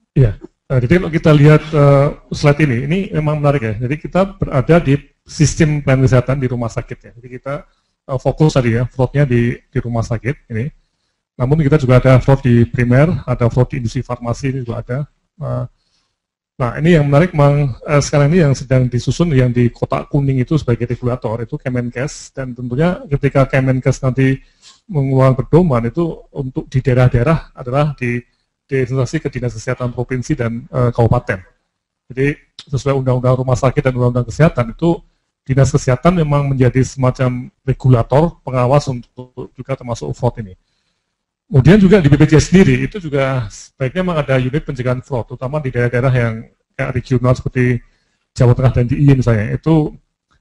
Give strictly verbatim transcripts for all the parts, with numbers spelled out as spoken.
Iya, uh, jadi kalau kita lihat uh, slide ini, ini memang menarik ya. Jadi kita berada di sistem pelayanan kesehatan di rumah sakit ya. Jadi kita uh, fokus tadi ya, fraudnya di, di rumah sakit ini. Namun kita juga ada fraud di primer, ada fraud di industri farmasi ini juga ada. Uh, nah ini yang menarik, memang uh, sekarang ini yang sedang disusun yang di kotak kuning itu sebagai regulator itu Kemenkes, dan tentunya ketika Kemenkes nanti mengeluarkan pedoman itu untuk di daerah-daerah adalah di desentralisasi ke Dinas Kesehatan Provinsi dan uh, Kabupaten. Jadi sesuai Undang-Undang Rumah Sakit dan Undang-Undang Kesehatan itu Dinas Kesehatan memang menjadi semacam regulator, pengawas untuk juga termasuk fraud ini. Kemudian juga di B P J S sendiri itu juga sebaiknya memang ada unit pencegahan fraud, terutama di daerah-daerah yang kayak regional seperti Jawa Tengah dan D I Y misalnya. Itu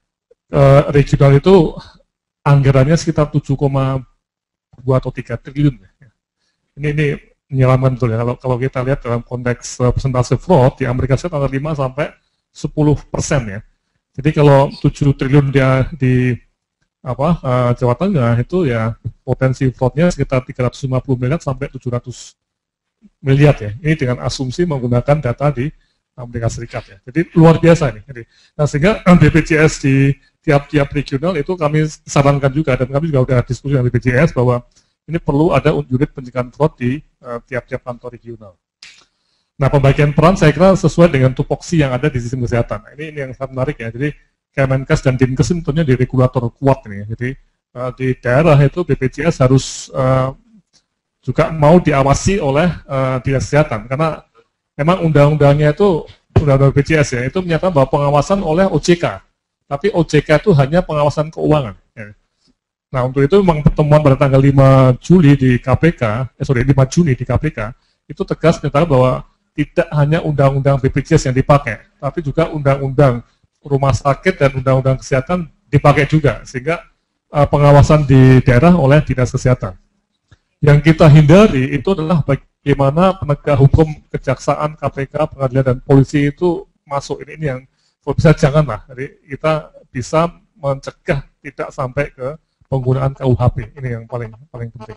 uh, regional itu anggarannya sekitar tujuh koma dua atau tiga triliun. Ini ini menyelamatkan betul ya. Kalau kalau kita lihat dalam konteks uh, persentase fraud di Amerika Serikat antara lima sampai sepuluh persen ya. Jadi kalau tujuh triliun dia di apa uh, Jawa Tengah itu ya potensi fraudnya sekitar tiga ratus lima puluh miliar sampai tujuh ratus miliar ya. Ini dengan asumsi menggunakan data di Amerika Serikat ya. Jadi luar biasa ini. Jadi, nah sehingga B P J S di tiap-tiap regional itu kami sarankan juga, dan kami juga sudah diskusi dengan B P J S bahwa ini perlu ada unit pencegahan fraud di tiap-tiap uh, kantor regional. Nah, pembagian peran saya kira sesuai dengan tupoksi yang ada di sistem kesehatan. Nah, ini, ini yang sangat menarik ya. Jadi Kemenkes dan Dinkes tentunya di regulator kuat ini. Jadi uh, di daerah itu B P J S harus uh, juga mau diawasi oleh uh, Dinas Kesehatan, karena memang undang-undangnya itu undang-undang B P J S ya, itu menyatakan bahwa pengawasan oleh O J K. Tapi O J K itu hanya pengawasan keuangan. Ya. Nah, untuk itu memang pertemuan pada tanggal lima Juli di K P K, eh sorry, lima Juni di K P K, itu tegas menyatakan bahwa tidak hanya undang-undang B P J S yang dipakai, tapi juga undang-undang rumah sakit dan undang-undang kesehatan dipakai juga, sehingga uh, pengawasan di daerah oleh Dinas Kesehatan. Yang kita hindari itu adalah bagaimana penegak hukum, kejaksaan, K P K, pengadilan, dan polisi itu masuk. Ini, ini yang kalau bisa janganlah. Jadi kita bisa mencegah tidak sampai ke penggunaan K U H P, ini yang paling paling penting.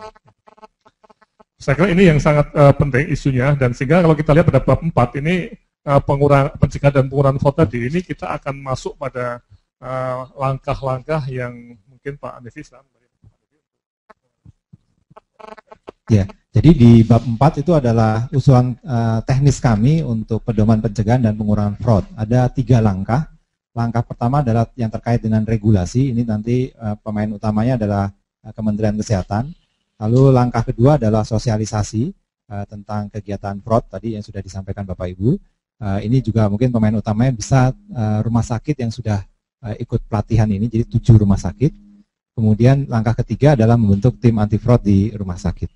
Saya kira ini yang sangat uh, penting isunya, dan sehingga kalau kita lihat pada bab empat ini uh, pengurang pencegahan dan pengurangan fraud tadi, ini kita akan masuk pada langkah-langkah uh, yang mungkin Pak Andi bisa. Ya, jadi di bab empat itu adalah usulan uh, teknis kami untuk pedoman pencegahan dan pengurangan fraud. Ada tiga langkah. Langkah pertama adalah yang terkait dengan regulasi, ini nanti uh, pemain utamanya adalah uh, Kementerian Kesehatan. Lalu langkah kedua adalah sosialisasi uh, tentang kegiatan fraud tadi yang sudah disampaikan Bapak Ibu. Uh, ini juga mungkin pemain utamanya bisa uh, rumah sakit yang sudah uh, ikut pelatihan ini, jadi tujuh rumah sakit. Kemudian langkah ketiga adalah membentuk tim anti fraud di rumah sakit.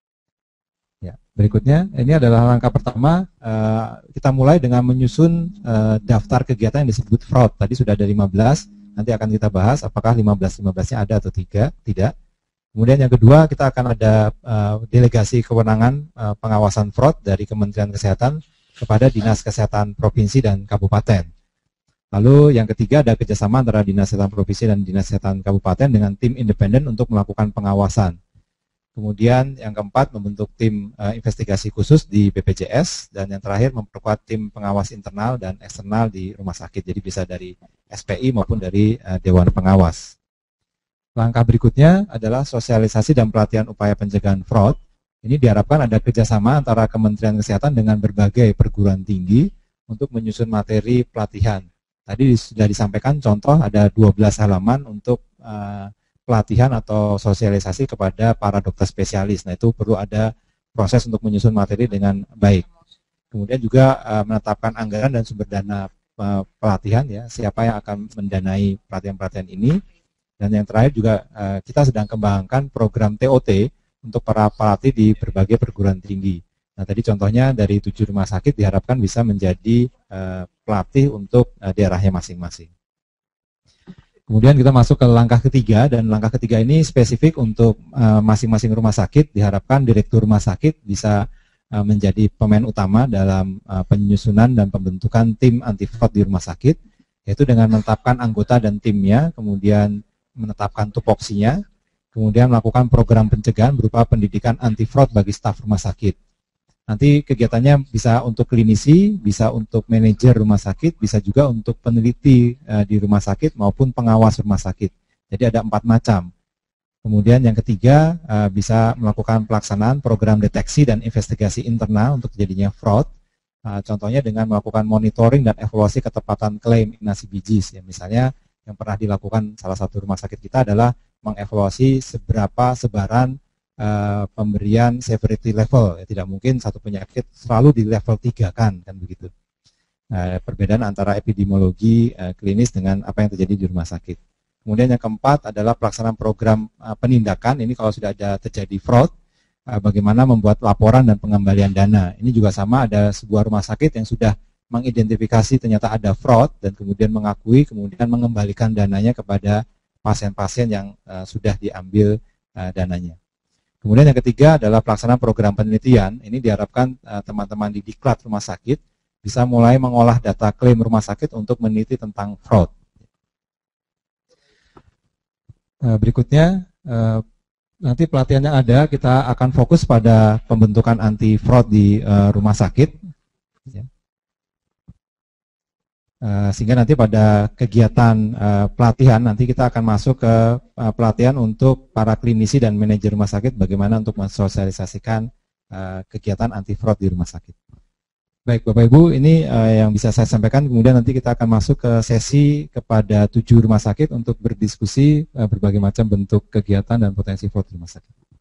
Ya, berikutnya, ini adalah langkah pertama, uh, kita mulai dengan menyusun uh, daftar kegiatan yang disebut fraud. Tadi sudah ada lima belas, nanti akan kita bahas apakah lima belas lima belas-nya ada atau tiga, tidak. Kemudian yang kedua, kita akan ada uh, delegasi kewenangan uh, pengawasan fraud dari Kementerian Kesehatan kepada Dinas Kesehatan Provinsi dan Kabupaten. Lalu yang ketiga ada kerjasama antara Dinas Kesehatan Provinsi dan Dinas Kesehatan Kabupaten dengan tim independen untuk melakukan pengawasan. Kemudian yang keempat membentuk tim uh, investigasi khusus di B P J S, dan yang terakhir memperkuat tim pengawas internal dan eksternal di rumah sakit. Jadi bisa dari S P I maupun dari uh, Dewan Pengawas. Langkah berikutnya adalah sosialisasi dan pelatihan upaya pencegahan fraud. Ini diharapkan ada kerjasama antara Kementerian Kesehatan dengan berbagai perguruan tinggi untuk menyusun materi pelatihan. Tadi sudah disampaikan contoh ada dua belas halaman untuk uh, pelatihan atau sosialisasi kepada para dokter spesialis. Nah, itu perlu ada proses untuk menyusun materi dengan baik. Kemudian juga uh, menetapkan anggaran dan sumber dana uh, pelatihan, ya, siapa yang akan mendanai pelatihan-pelatihan ini. Dan yang terakhir juga uh, kita sedang kembangkan program T O T untuk para pelatih di berbagai perguruan tinggi. Nah, tadi contohnya dari tujuh rumah sakit diharapkan bisa menjadi uh, pelatih untuk uh, daerahnya masing-masing. Kemudian kita masuk ke langkah ketiga, dan langkah ketiga ini spesifik untuk masing-masing uh, rumah sakit. Diharapkan direktur rumah sakit bisa uh, menjadi pemain utama dalam uh, penyusunan dan pembentukan tim anti fraud di rumah sakit, yaitu dengan menetapkan anggota dan timnya, kemudian menetapkan tupoksinya, kemudian melakukan program pencegahan berupa pendidikan anti fraud bagi staf rumah sakit. Nanti kegiatannya bisa untuk klinisi, bisa untuk manajer rumah sakit, bisa juga untuk peneliti uh, di rumah sakit maupun pengawas rumah sakit. Jadi ada empat macam. Kemudian yang ketiga uh, bisa melakukan pelaksanaan program deteksi dan investigasi internal untuk terjadinya fraud. Uh, contohnya dengan melakukan monitoring dan evaluasi ketepatan klaim inasi bijis. Ya, misalnya yang pernah dilakukan salah satu rumah sakit kita adalah mengevaluasi seberapa sebaran Uh, pemberian severity level. Ya, tidak mungkin satu penyakit selalu di level tiga kan, kan begitu. Uh, perbedaan antara epidemiologi uh, klinis dengan apa yang terjadi di rumah sakit. Kemudian yang keempat adalah pelaksanaan program uh, penindakan. Ini kalau sudah ada terjadi fraud, uh, bagaimana membuat laporan dan pengembalian dana. Ini juga sama, ada sebuah rumah sakit yang sudah mengidentifikasi ternyata ada fraud dan kemudian mengakui, kemudian mengembalikan dananya kepada pasien-pasien yang uh, sudah diambil uh, dananya. Kemudian yang ketiga adalah pelaksanaan program penelitian. Ini diharapkan teman-teman uh, di diklat rumah sakit bisa mulai mengolah data klaim rumah sakit untuk meneliti tentang fraud. Uh, berikutnya, uh, nanti pelatihannya ada, kita akan fokus pada pembentukan anti fraud di uh, rumah sakit. Ya. Uh, sehingga nanti pada kegiatan uh, pelatihan nanti kita akan masuk ke uh, pelatihan untuk para klinisi dan manajer rumah sakit bagaimana untuk mensosialisasikan uh, kegiatan anti fraud di rumah sakit. Baik Bapak Ibu, ini uh, yang bisa saya sampaikan. Kemudian nanti kita akan masuk ke sesi kepada tujuh rumah sakit untuk berdiskusi uh, berbagai macam bentuk kegiatan dan potensi fraud di rumah sakit.